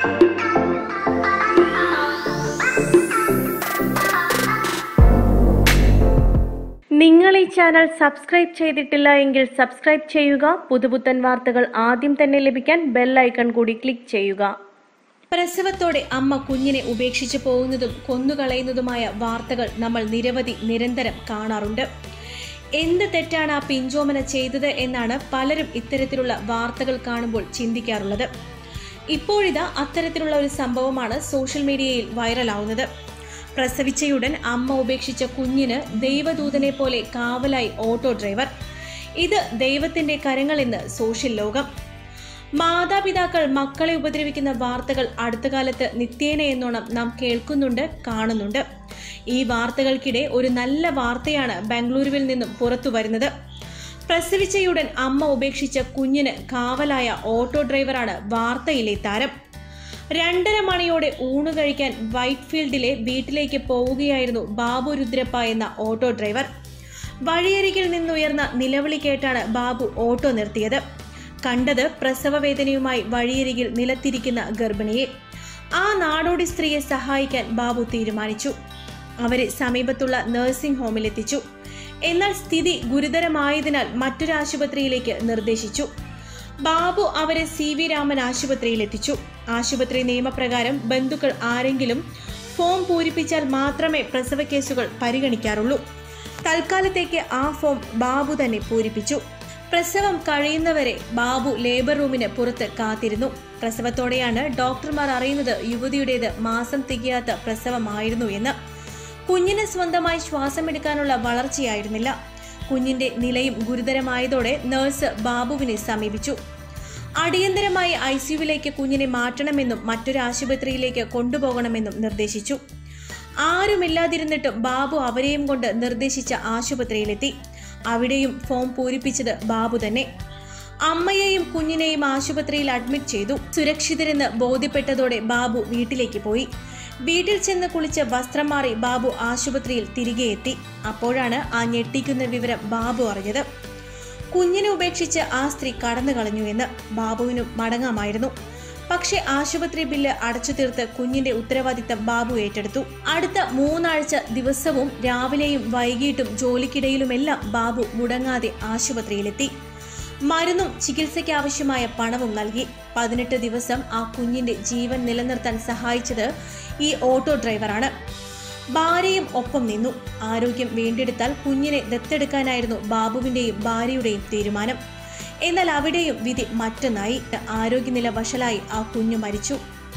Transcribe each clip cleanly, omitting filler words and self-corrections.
നിങ്ങൾ ഈ channel subscribe ചെയ്തിട്ടില്ല എങ്കിൽ സബ്സ്ക്രൈബ് ചെയ്യുക. പുതുപുത്തൻ വാർത്തകൾ ആദ്യം തന്നെ ലഭിക്കാൻ ബെൽ ഐക്കൺ കൂടി ക്ലിക്ക് ചെയ്യുക. പ്രസവത്തോടെ അമ്മ കുഞ്ഞിനെ ഉപേക്ഷിച്ചു പോകുന്നതും കൊന്നുകളയുന്നതുമായ വാർത്തകൾ നമ്മൾ നിരന്തരം കാണാറുണ്ട്. എന്ത് തെറ്റാണ് ആ പിഞ്ചോമന ചെയ്തത് എന്നാണ് പലരും ഇത്തരത്തിലുള്ള വാർത്തകൾ കാണുമ്പോൾ ചിന്തിക്കാറുള്ളത്. ഇപ്പോഴിതാ അത്തരത്തിലുള്ള ഒരു സംഭവമാണ് സോഷ്യൽ മീഡിയയിൽ വൈറലാവുന്നത്. പ്രസവിച്ചയുടൻ അമ്മ ഉപേക്ഷിച്ച കുഞ്ഞിന് ദൈവദൂതനെ പോലെ കാവലായി ഓട്ടോ ഡ്രൈവർ. ഇത് ദൈവത്തിന്റെ കരങ്ങളെന്ന് സോഷ്യൽ ലോകം. മാതാപിതാക്കൾ മക്കളെ ഉപദ്രവിക്കുന്ന വാർത്തകൾ അടുത്ത കാലത്ത് നിത്യേന എന്നോണം നാം കേൾക്കുന്നുണ്ട്, കാണുന്നുണ്ട്. ഈ വാർത്തകൾക്കിടെ ഒരു നല്ല വാർത്തയാണ് ബംഗളൂരുവിൽ നിന്നും പുറത്തു വരുന്നത്. പ്രസവിച്ചയുടൻ അമ്മ ഉപേക്ഷിച്ച കുഞ്ഞിന് കാവലായ ഓട്ടോ ഡ്രൈവറാണ് വാർത്തയിലെ താരം. 2:30 മണിയോടെ ഊണ് കഴിക്കാൻ വൈറ്റ്ഫീൽഡിലെ വീട്ടിലേക്ക് പോവുകയായിരുന്നു ബാബു രുദ്രപ്പ എന്ന ഓട്ടോ ഡ്രൈവർ. വഴിയരികിൽ നിന്നുയർന്ന നിലവിളി കേട്ടാണ് ബാബു ഓട്ടോ നിർത്തിയത്. കണ്ടത് പ്രസവവേദനയുമായി വഴിയരികിൽ നിലത്തിരിക്കുന്ന ഗർഭിണിയെ. ആ നാടോടി സ്ത്രീയെ സഹായിക്കാൻ ബാബു തീരുമാനിച്ചു. അവരെ സമീപത്തുള്ള നഴ്സിംഗ് ഹോമിലെത്തിച്ചു. എന്നാൽ സ്ഥിതി ഗുരുതരമായതിനാൽ മറ്റൊരു ആശുപത്രിയിലേക്ക് നിർദ്ദേശിച്ചു. ബാബു അവരെ CV രാമൻ ആശുപത്രിയിലെത്തിച്ചു. ആശുപത്രി നിയമപ്രകാരം ബന്ധുക്കൾ ആരെങ്കിലും ഫോം പൂരിപ്പിച്ചാൽ മാത്രമേ പ്രസവ കേസുകൾ പരിഗണിക്കാറുള്ളൂ. തൽക്കാലത്തേക്ക് ആ ഫോം ബാബു തന്നെ പൂരിപ്പിച്ചു. പ്രസവം കഴിയുന്നവരെ ബാബു ലേബർ റൂമിന് പുറത്ത് കാത്തിരുന്നു. പ്രസവത്തോടെയാണ് ഡോക്ടർമാർ അറിയുന്നത് യുവതിയുടേത് മാസം തികയാത്ത പ്രസവമായിരുന്നു എന്ന്. കുഞ്ഞിന് സ്വന്തമായി ശ്വാസമെടുക്കാനുള്ള വളർച്ചയായിരുന്നില്ല. കുഞ്ഞിന്റെ നിലയും ഗുരുതരമായതോടെ നഴ്സ് ബാബുവിനെ സമീപിച്ചു. അടിയന്തരമായി ICUവിലേക്ക് കുഞ്ഞിനെ മാറ്റണമെന്നും മറ്റൊരു ആശുപത്രിയിലേക്ക് കൊണ്ടുപോകണമെന്നും നിർദ്ദേശിച്ചു. ആരുമില്ലാതിരുന്നിട്ടും ബാബു അവരെയും കൊണ്ട് നിർദ്ദേശിച്ച ആശുപത്രിയിലെത്തി. അവിടെയും ഫോം പൂരിപ്പിച്ചത് ബാബു തന്നെ. അമ്മയെയും കുഞ്ഞിനെയും ആശുപത്രിയിൽ അഡ്മിറ്റ് ചെയ്തു. സുരക്ഷിതരെന്ന് ബോധ്യപ്പെട്ടതോടെ ബാബു വീട്ടിലേക്ക് പോയി. വീട്ടിൽ ചെന്ന് കുളിച്ച് വസ്ത്രം മാറി ബാബു ആശുപത്രിയിൽ തിരികെ എത്തി. അപ്പോഴാണ് ആ ഞെട്ടിക്കുന്ന വിവരം ബാബു അറിഞ്ഞത്. കുഞ്ഞിനെ ഉപേക്ഷിച്ച് ആ സ്ത്രീ കടന്നു കളഞ്ഞു എന്ന്. ബാബുവിനും മടങ്ങാമായിരുന്നു. പക്ഷെ ആശുപത്രി ബില്ല് അടച്ചു തീർത്ത് കുഞ്ഞിന്റെ ഉത്തരവാദിത്തം ബാബു ഏറ്റെടുത്തു. അടുത്ത 3 ആഴ്ച ദിവസവും രാവിലെയും വൈകിട്ടും ജോലിക്കിടയിലുമെല്ലാം ബാബു മുടങ്ങാതെ ആശുപത്രിയിലെത്തി. മരുന്നും ചികിത്സയ്ക്ക് ആവശ്യമായ പണവും നൽകി. 18 ദിവസം ആ കുഞ്ഞിന്റെ ജീവൻ നിലനിർത്താൻ സഹായിച്ചത് ഈ ഓട്ടോ ഡ്രൈവറാണ്. ഭാര്യയും ഒപ്പം നിന്നു. ആരോഗ്യം വീണ്ടെടുത്താൽ കുഞ്ഞിനെ ദത്തെടുക്കാനായിരുന്നു ബാബുവിന്റെയും ഭാര്യയുടെയും തീരുമാനം. എന്നാൽ അവിടെയും വിധി മറ്റൊന്നായി. ആരോഗ്യനില വഷളായി ആ കുഞ്ഞു മരിച്ചു.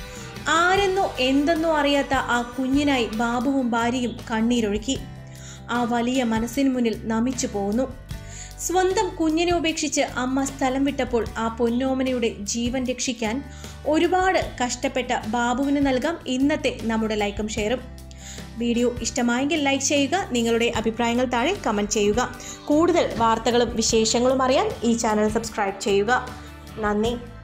ആരെന്നോ എന്തെന്നോ അറിയാത്ത ആ കുഞ്ഞിനായി ബാബുവും ഭാര്യയും കണ്ണീരൊഴുക്കി. ആ വലിയ മനസ്സിന് മുന്നിൽ നമിച്ചു പോകുന്നു. സ്വന്തം കുഞ്ഞിനെ ഉപേക്ഷിച്ച് അമ്മ സ്ഥലം വിട്ടപ്പോൾ ആ പൊന്നോമനയുടെ ജീവൻ രക്ഷിക്കാൻ ഒരുപാട് കഷ്ടപ്പെട്ട ബാബുവിന് നൽകാം ഇന്നത്തെ നമ്മുടെ ലൈക്കും ഷെയറും. വീഡിയോ ഇഷ്ടമായെങ്കിൽ ലൈക്ക് ചെയ്യുക. നിങ്ങളുടെ അഭിപ്രായങ്ങൾ താഴെ കമൻറ്റ് ചെയ്യുക. കൂടുതൽ വാർത്തകളും വിശേഷങ്ങളും അറിയാൻ ഈ ചാനൽ സബ്സ്ക്രൈബ് ചെയ്യുക. നന്ദി.